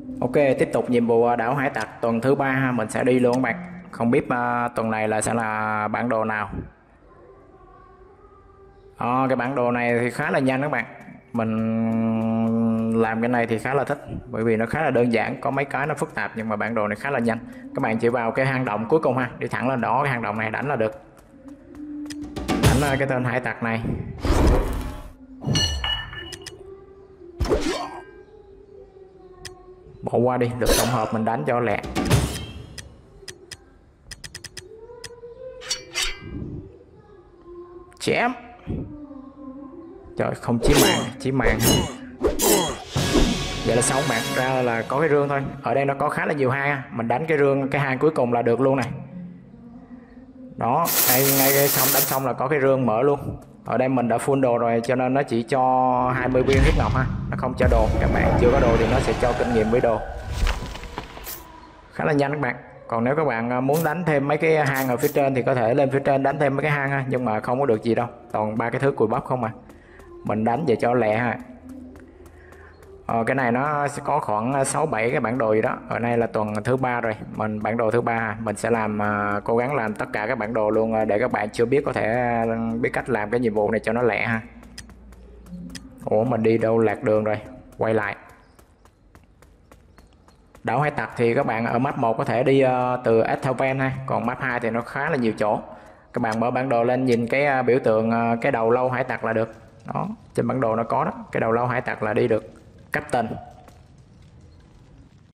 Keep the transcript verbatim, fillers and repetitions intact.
Ok, tiếp tục nhiệm vụ đảo hải tặc tuần thứ ba ha, mình sẽ đi luôn các bạn. Không biết uh, tuần này là sẽ là bản đồ nào. Ờ, cái bản đồ này thì khá là nhanh các bạn. Mình làm cái này thì khá là thích, bởi vì nó khá là đơn giản, có mấy cái nó phức tạp nhưng mà bản đồ này khá là nhanh. Các bạn chỉ vào cái hang động cuối cùng ha, đi thẳng lên đó cái hang động này đánh là được. Đánh uh, cái tên hải tặc này. Bỏ qua đi, được tổng hợp mình đánh cho lẹ. Chém. Trời, không chí mạng, chí mạng. Vậy là xong bạn, ra là có cái rương thôi. Ở đây nó có khá là nhiều hang, mình đánh cái rương cái hang cuối cùng là được luôn này. Đó, ngay ngay xong đánh xong là có cái rương mở luôn. Ở đây mình đã full đồ rồi cho nên nó chỉ cho hai mươi viên huyết ngọc ha, nó không cho đồ. Các bạn chưa có đồ thì nó sẽ cho kinh nghiệm với đồ. Khá là nhanh các bạn. Còn nếu các bạn muốn đánh thêm mấy cái hang ở phía trên thì có thể lên phía trên đánh thêm mấy cái hang ha, nhưng mà không có được gì đâu, toàn ba cái thứ cùi bắp không mà. Mình đánh về cho lẹ ha. Ờ, cái này nó sẽ có khoảng sáu bảy cái bản đồ gì đó. Ở đây là tuần thứ ba rồi, mình bản đồ thứ ba mình sẽ làm uh, cố gắng làm tất cả các bản đồ luôn, uh, để các bạn chưa biết có thể uh, biết cách làm cái nhiệm vụ này cho nó lẹ ha. Ủa mình đi đâu lạc đường rồi, quay lại. Đảo hải tặc thì các bạn ở map một có thể đi uh, từ Ethelven ha, còn map hai thì nó khá là nhiều chỗ. Các bạn mở bản đồ lên nhìn cái uh, biểu tượng uh, cái đầu lâu hải tặc là được. Đó, trên bản đồ nó có đó, cái đầu lâu hải tặc là đi được. Captain